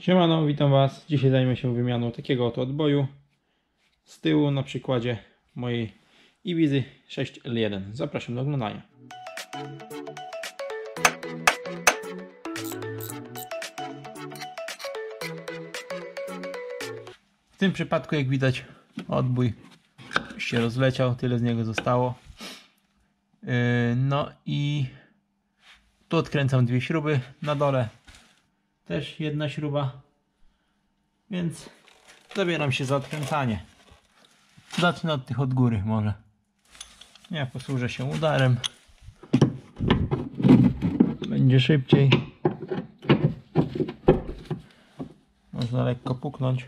Siemano, witam Was. Dzisiaj zajmę się wymianą takiego oto odboju z tyłu na przykładzie mojej Ibizy 6L1. Zapraszam do oglądania. W tym przypadku, jak widać, odbój się rozleciał, tyle z niego zostało. No i tu odkręcam dwie śruby, na dole też jedna śruba, więc zabieram się za odkręcanie. Zacznę od tych od góry może. Ja posłużę się udarem. Będzie szybciej. Można lekko puknąć,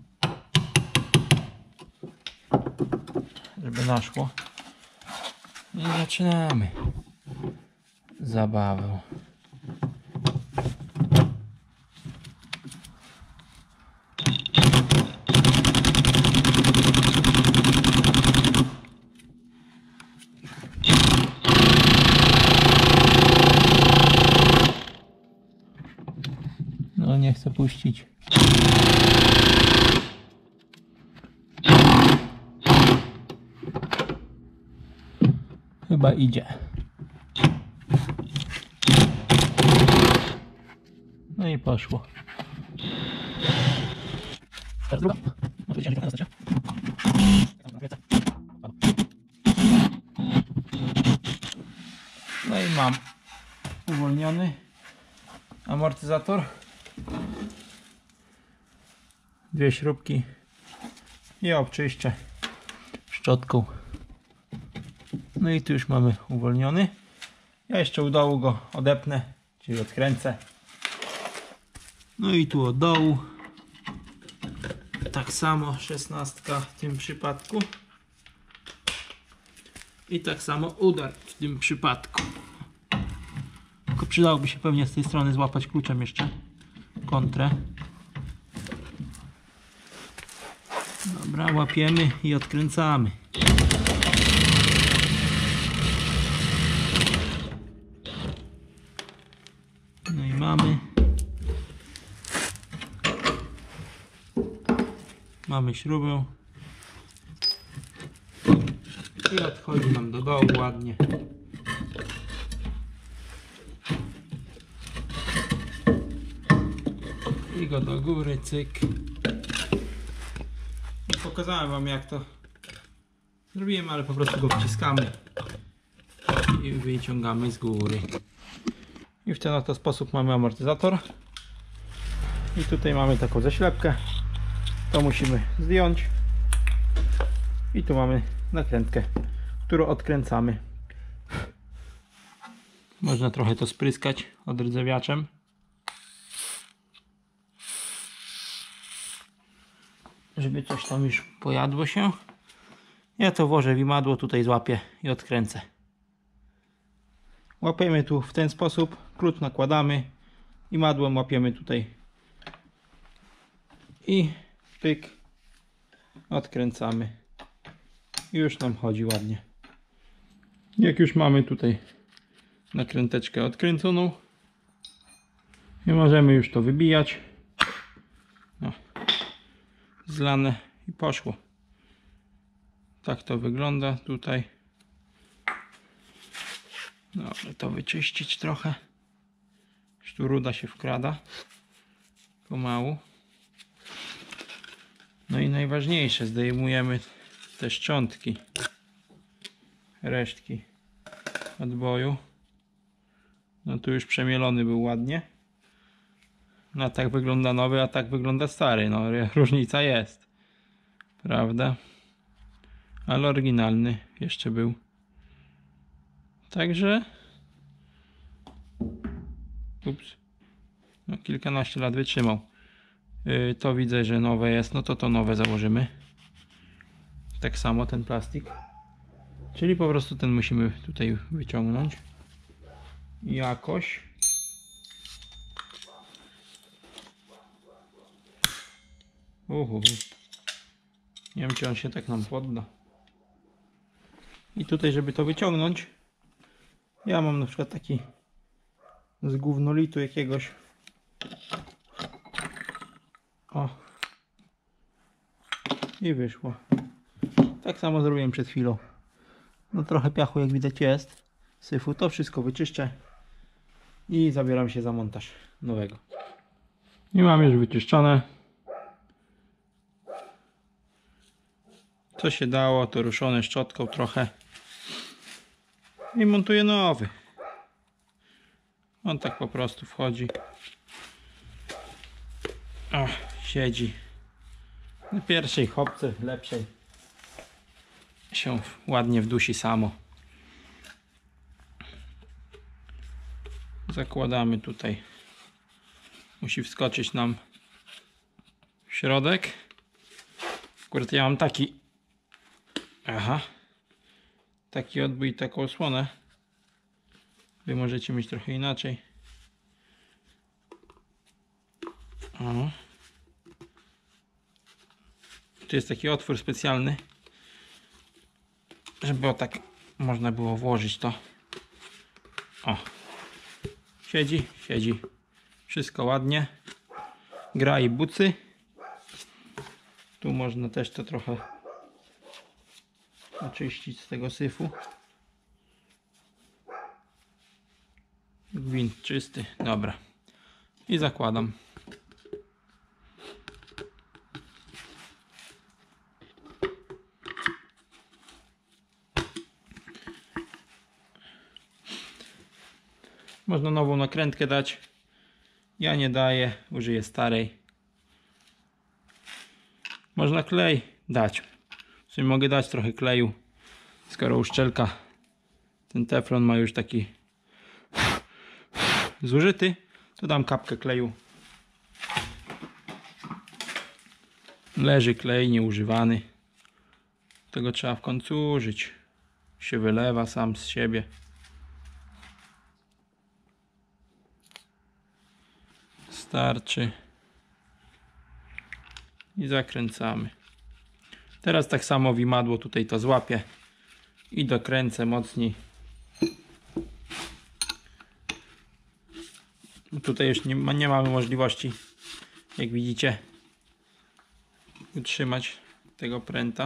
żeby naszło. I zaczynamy zabawę. No nie chcę puścić. Chyba idzie. No i poszło. Teraz druga. No i mam uwolniony amortyzator. Dwie śrubki i obczyszczę szczotką. No i tu już mamy uwolniony. Ja jeszcze u dołu go odepnę, czyli odkręcę. No i tu od dołu tak samo 16 w tym przypadku i tak samo udar w tym przypadku. Tylko przydałoby się pewnie z tej strony złapać kluczem jeszcze kontrę. Dobra, łapiemy i odkręcamy. No i mamy śrubę i odchodzi nam do dołu ładnie. I go do góry, cyk. Pokazałem Wam, jak to zrobiłem, ale po prostu go wciskamy i wyciągamy z góry. I w ten oto sposób mamy amortyzator. I tutaj mamy taką zaślepkę. To musimy zdjąć. I tu mamy nakrętkę, którą odkręcamy. Można trochę to spryskać odrdzewiaczem. Żeby coś tam już pojadło się. Ja to włożę w imadło, tutaj złapię i odkręcę. Łapiemy tu w ten sposób, klucz nakładamy, imadłem łapiemy tutaj i pyk, odkręcamy. I już nam chodzi ładnie. Jak już mamy tutaj nakręteczkę odkręconą i możemy już to wybijać. No. Zlane i poszło. Tak to wygląda tutaj. Dobrze, to wyczyścić trochę. Już tu ruda się wkrada pomału. No i najważniejsze, zdejmujemy te szczątki, resztki odboju. No tu już przemielony był ładnie. No tak wygląda nowy, a tak wygląda stary. No różnica jest, prawda? Ale oryginalny jeszcze był. Także no, kilkanaście lat wytrzymał. To widzę, że nowe jest. No to nowe założymy. Tak samo ten plastik. Czyli po prostu ten musimy tutaj wyciągnąć jakoś. Nie wiem, czy on się tak nam podda. I tutaj, żeby to wyciągnąć, ja mam na przykład taki z gównolitu jakiegoś. O. I wyszło. Tak samo zrobiłem przed chwilą. No trochę piachu jak widać jest. Syfu. To wszystko wyczyszczę. I zabieram się za montaż nowego. I mam już wyczyszczone. Co się dało, to ruszone szczotką trochę. I montuję nowy. On tak po prostu wchodzi. O, siedzi. Na pierwszej chopce, lepszej, się ładnie wdusi samo. Zakładamy tutaj. Musi wskoczyć nam w środek. Akurat ja mam taki. Aha. Taki odbój i taką osłonę. Wy możecie mieć trochę inaczej. O. Tu jest taki otwór specjalny, żeby o tak można było włożyć to. O. Siedzi, siedzi. Wszystko ładnie. Gra i bucy. Tu można też to trochę oczyścić z tego syfu. Gwint czysty. Dobra. I zakładam. Można nową nakrętkę dać. Ja nie daję, użyję starej. Można klej dać. W sumie mogę dać trochę kleju. Skoro uszczelka, ten teflon ma już taki zużyty, to dam kapkę kleju. Leży klej nieużywany. Tego trzeba w końcu użyć. Się wylewa sam z siebie. Starczy. I zakręcamy. Teraz tak samo wimadło tutaj to złapię i dokręcę mocniej. Tutaj już nie mamy możliwości, jak widzicie, utrzymać tego pręta,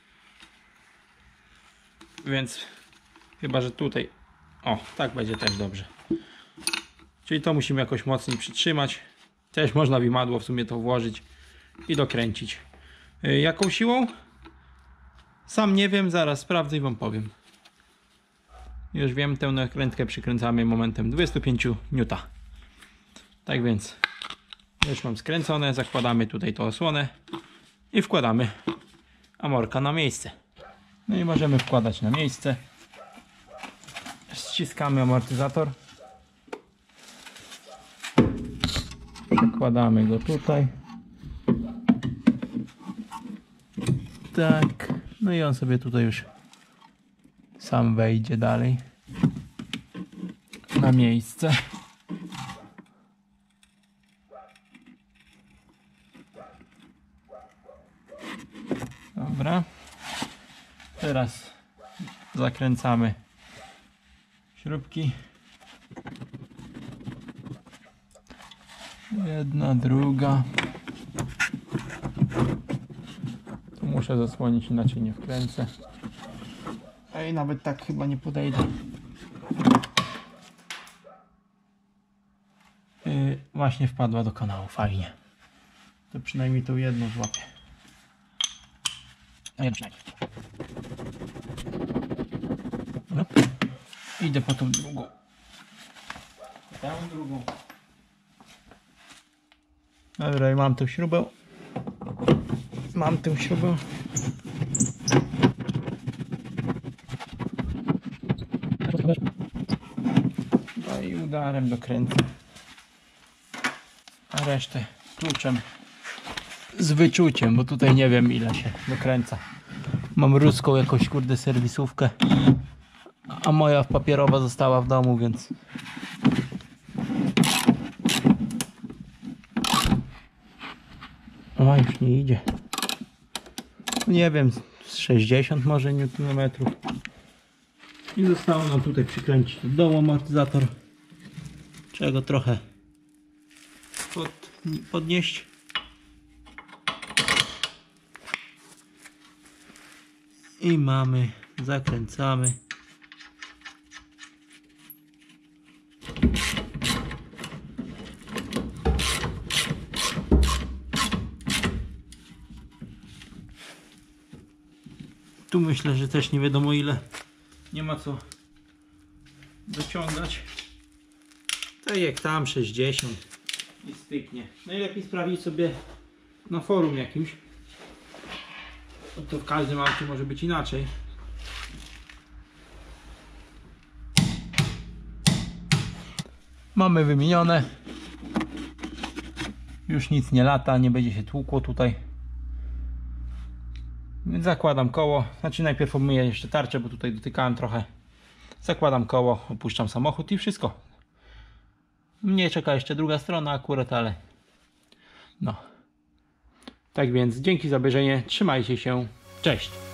więc chyba że tutaj, o, tak będzie też dobrze. Czyli to musimy jakoś mocniej przytrzymać. Też można wimadło w sumie to włożyć i dokręcić. Jaką siłą? Sam nie wiem, zaraz sprawdzę i wam powiem. Już wiem, tę nakrętkę przykręcamy momentem 25 N. Tak więc już mam skręcone, zakładamy tutaj tą osłonę i wkładamy amorka na miejsce. No i możemy wkładać na miejsce. Ściskamy amortyzator. Przekładamy go tutaj. Tak. No i on sobie tutaj już sam wejdzie dalej na miejsce. Dobra. Teraz zakręcamy śrubki. Jedna, druga. Tu muszę zasłonić, inaczej nie wkręcę. Ej, nawet tak chyba nie podejdę. Właśnie wpadła do kanału, fajnie. To przynajmniej tą jedną złapię. A ja przynajmniej. No. Idę po tą drugą. Tę drugą. Dobra, i mam tę śrubę. Mam tę śrubę. No i udarem dokręcę. A resztę kluczem z wyczuciem, bo tutaj nie wiem ile się dokręca. Mam ruską jakąś kurde serwisówkę, a moja papierowa została w domu, więc o, już nie idzie. Nie wiem, z 60 może newtonmetrów. I zostało nam tutaj przykręcić do dołu amortyzator. Trzeba go trochę podnieść. I mamy, zakręcamy. Tu myślę, że też nie wiadomo ile. Nie ma co dociągać. Tak jak tam 60 i styknie. Najlepiej sprawdzić sobie na forum jakimś. To w każdym aucie może być inaczej. Mamy wymienione. Już nic nie lata, nie będzie się tłukło tutaj. Więc zakładam koło. Znaczy najpierw obmyję jeszcze tarczę, bo tutaj dotykałem trochę. Zakładam koło, opuszczam samochód i wszystko. Mnie czeka jeszcze druga strona akurat, ale no. Tak więc dzięki za obejrzenie. Trzymajcie się. Cześć.